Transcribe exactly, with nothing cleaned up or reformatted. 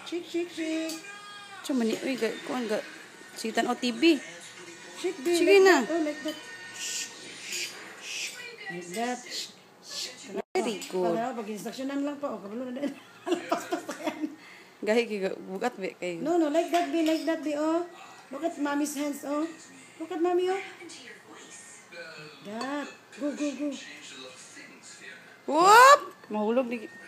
Shake, shake, shake. So, mani, uy, kuan ga. Sige, tan o T V. Shake, babe. Sige like na. That. Oh, like that. Like that. Very good. Pag, pag instructionan lang pa. O, kabalo na din. Gahi, kiga, bugat, be, kayo. No, no, like that, be, like that, be, oh. Look at mommy's hands, oh. Look at mommy, oh. That. Go, go, go. Whoop! Mahulog, di.